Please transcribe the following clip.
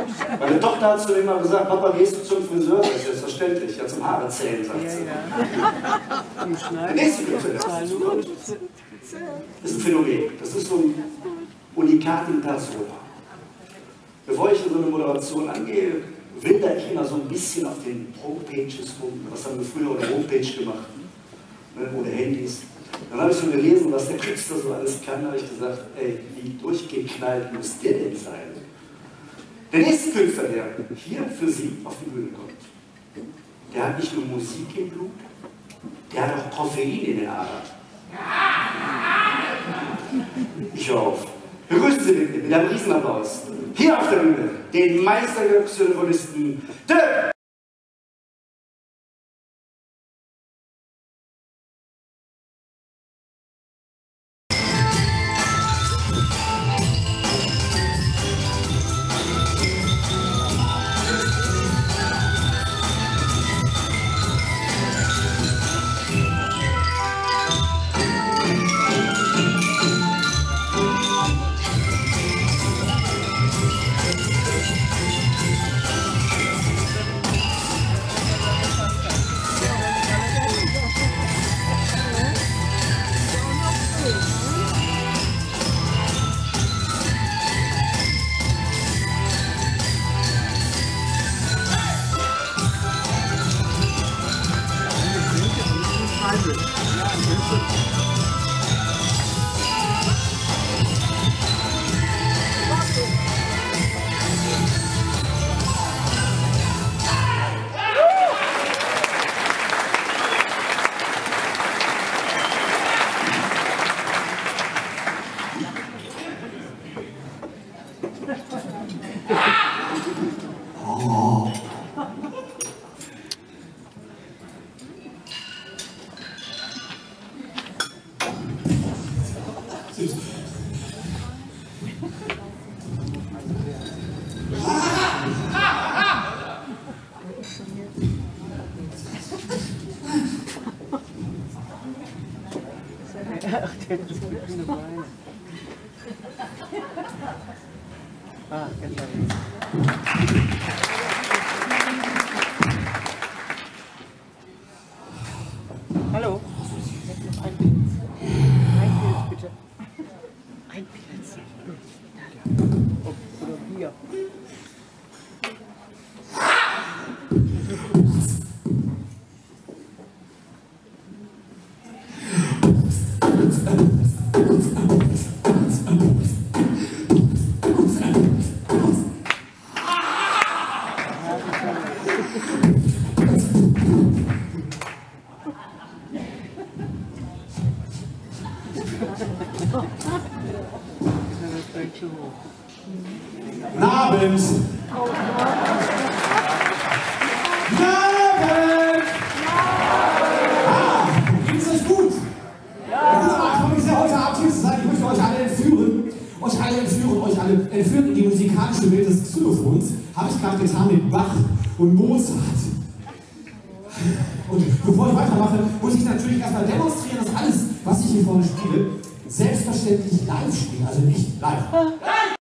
Meine Tochter hat zu ihm immer gesagt, Papa, gehst du zum Friseur? Das ist selbstverständlich. Ja, zum Haare zählen, sagt sie. Der nächste Künstler, das ist ein Phänomen. Das ist so ein Unikat in persona. Bevor ich so eine Moderation angehe, wildere ich immer so ein bisschen auf den Homepages rum. Was haben wir früher ohne Homepage gemacht? Ne, ohne Handys. Dann habe ich so gelesen, was der Künstler so alles kann. Da habe ich gesagt, ey, wie durchgeknallt muss der denn sein? Der nächste Künstler, der hier für Sie auf die Bühne kommt, der hat nicht nur Musik im Blut, der hat auch Koffein in den Adern. Ich höre auf. Begrüßen Sie mit einem Riesenapplaus hier auf der Bühne den Meistersaxophonisten Dirk! Ach, der hat das grüne Bein. Ah, ganz Hallo. Ein Pilz, bitte. Ein Pilz. Oder Bier. Guten Abend! Guten Abend! Ah, geht's euch gut? Ja! Ich freue mich sehr, heute Abend hier zu sein. Ich möchte euch alle entführen in die musikalische Welt des Xylophons. Habe ich gerade getan mit Bach und Mozart. Und bevor ich weitermache, muss ich natürlich erstmal demonstrieren, dass alles, was ich hier vorne spiele, selbstverständlich live spiele, also nicht live.